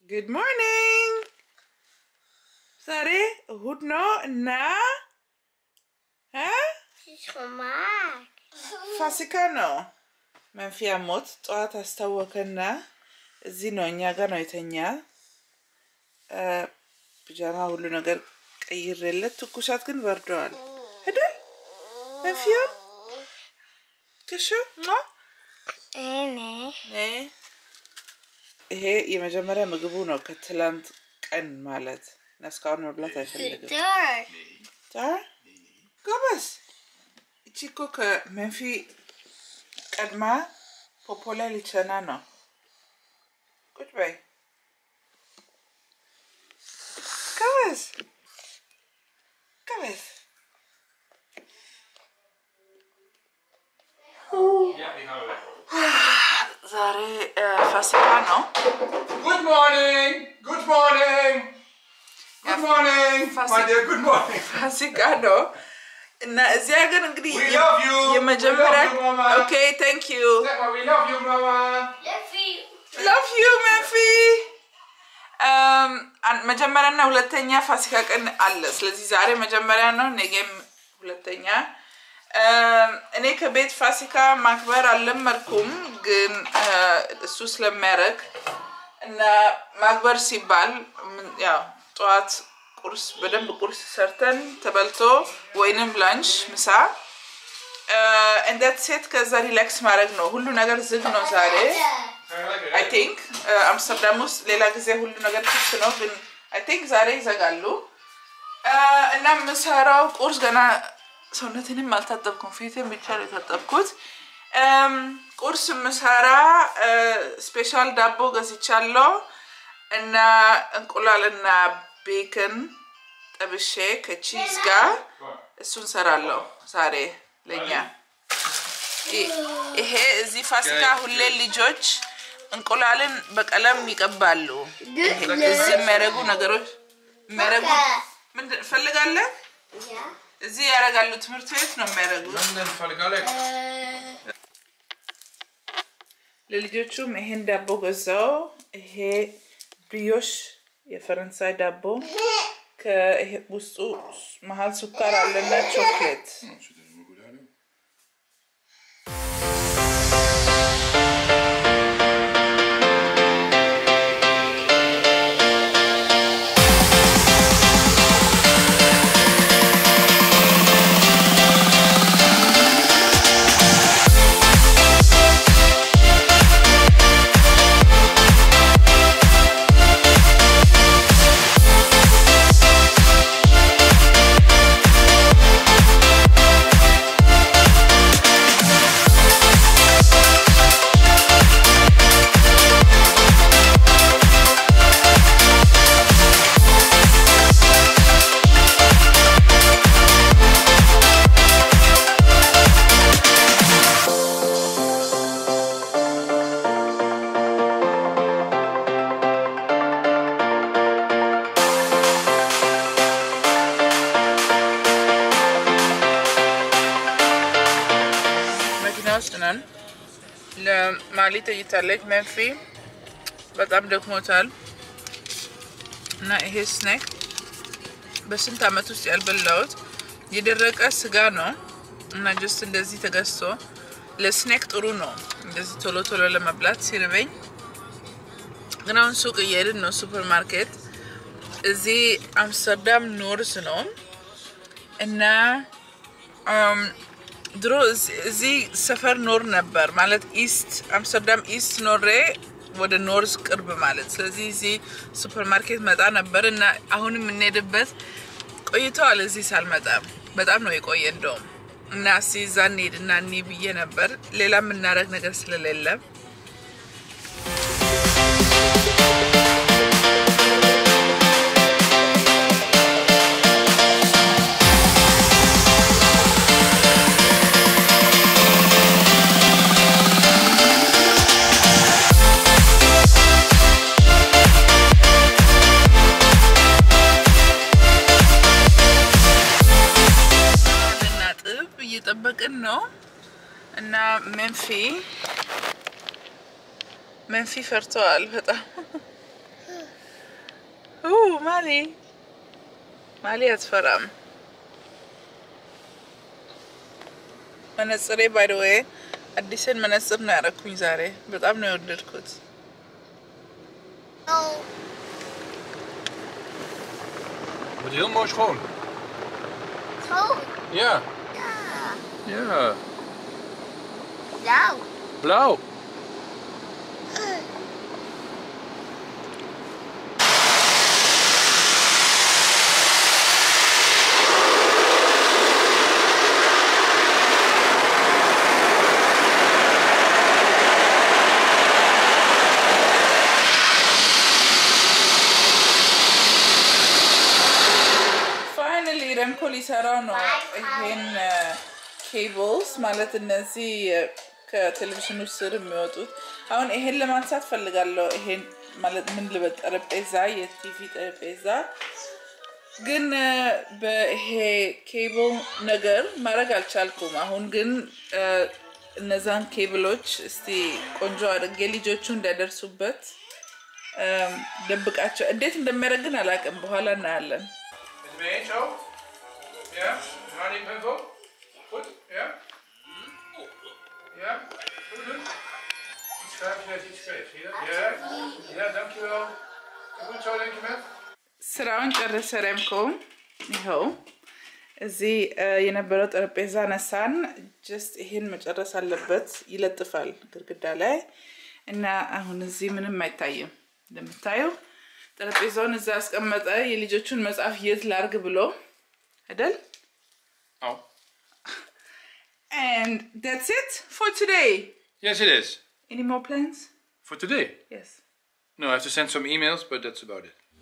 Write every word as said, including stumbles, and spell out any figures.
Good morning. Sorry, who'd know na? Huh? Fasika no. መንፊያ ሞት ጧት አስተዋወከና እዚህ ነው እኛ ጋር ነው የተኛ ፒጃማ ሁሉ ነገር ቀይሬለት ትኩሳት ግን በርዷል አይደል መንፊያ ከሹ ማ እኔ ይሄ የመጀመሪያ ምግቡ ነው ከትላንት ቀን ማለት ናስካውን መብላት አይፈልግም ታ ጎበስ እቺኮ ከመንፊ ቀድማ ፖፖላ ሊቸና ነው ቁጭ በይ ጎበስ ጎበስ ዛሬ ፋሲካ ነው Good morning good morning good morning my dear good morning ፋሲካ ነው እና እዚያ ግን እንግዲህ we love you የመጀመሪያ okay thank you we love you mama love you love you Mefi um መጀመሪያና ሁለተኛ ፋሲካ ቀን አለ ስለዚህ ዛሬ መጀመሪያ ነው ነገም ሁለተኛ እኔ ከቤት ፋሲካ ማክበር አልለመድኩም ግን እሱ ስለማረክ እና ማክበር ሲባል ያው ጧት ቁርስ በደንብ ቁርስ ሰርተን ተበልቶ ወይንም ላንች ምሳ and that's it ከዛ ሪላክስ ማድረግ ነው ሁሉ ነገር ዝግ ነው ዛሬ I think አምስተርዳም ውስጥ ሌላ ጊዜ ሁሉ ነገር ክፍት ነው ግን I think ዛሬ ይዘጋሉ እና ምሳራው ቁርስ ገና ሰውነቴንም አልታጠብኩም ፊቴን ብቻ ነው የታጠብኩት ቁርስ ምሳራ ስፔሻል ዳቦ ገዝቻለሁ እና እንቁላልና ቤከን ጠብሼ ከቺዝ ጋር እሱን ሰራለሁ ዛሬ ለኛ ይሄ እዚህ ፋሲካ ሁሌ ልጆች እንቁላልን በቀለም ይቀባሉ እዚህ የሚያረጉ ነገሮች የሚያረጉ ምን ፈልጋለህ እዚህ ያረጋሉ ትምህርት ቤት ነው የሚያረጉ ምን ፈልጋለህ ለልጆቹም ይሄን ዳቦ ገዛው ይሄ ብሪዮሽ የፈረንሳይ ዳቦ ከውስጡ መሃል ሱካር አለና ቾኮሌት ለማሊት እይታለች መንፊ በጣም ደክሞታል እና ይሄ ስኔክ በስንት አመት ውስጥ ያልበላውት የደረቀ ስጋ ነው እና just እንደዚህ ተገዝቶ ለስኔክ ጥሩ ነው እንደዚህ ቶሎ ቶሎ ለመብላት ሲርበኝ ግን አሁን ሱቅ እየሄድን ነው ሱፐር ማርኬት እዚህ አምስተርዳም ኖርዝ ነው እና ድሮ እዚህ ሰፈር ኖር ነበር ማለት ኢስት አምስተርዳም ኢስት ኖሬ ወደ ኖርዝ ቅርብ ማለት ስለዚህ እዚህ ሱፐር ማርኬት መጣ ነበር እና አሁንም እንሄድበት ቆይቷል እዚህ ሳልመጣ በጣም ነው የቆየ እንደው እና ሲዛን ሄድና እኔ ብዬ ነበር ሌላ ምን እናረግ ነገር ስለሌለ እየጠበቅን ነው እና መንፊ መንፊ ፈርቷል በጣም ማሊ ማሊ አትፈራም። መነጽሬ ባይ ዘ ዌይ አዲስን መነጽር ነው ያደረኩኝ ዛሬ። በጣም ነው የወደድኩት። Wat heel mooi schoon. Schoon? Ja. Ja. Ja. Blauw. Blauw. ሊሰራው ነው ይሄን ኬብልስ ማለት እነዚህ ከቴሌቪዥኑ ስር የሚወጡት። አሁን ይሄን ለማንሳት ፈልጋለሁ። ይሄን ማለት ምን ልበል ጠረጴዛ የቲቪ ጠረጴዛ ግን በይሄ ኬብል ነገር ማድረግ አልቻልኩም። አሁን ግን እነዛን ኬብሎች እስቲ ቆንጆ አድርጌ ልጆቹ እንዳይደርሱበት ደብቃቸው እንዴት እንደሚያደርግን አላውቅም። በኋላ እናያለን። Ja, draai die even op. Goed, ja. Ja, goed doen. Iets schuif, iets scheef, zie je dat? Ja, ja, dankjewel. Goed zo, denk je met? ስራውን ጨርሰ ረምኮም ይኸው እዚህ የነበረው ጠረጴዛ ነሳን። ጀስት ይሄን መጨረስ አለበት። ይለጥፋል ግድግዳ ላይ እና አሁን እዚህ ምንም አይታይም። እንደምታዩ ጠረጴዛውን እዛ አስቀመጠ። የልጆቹን መጽሐፍ የት ላርግ ብሎ Adel? Oh. And that's it for today. Yes, it is. Any more plans? For today? Yes. No, I have to send some emails, but that's about it.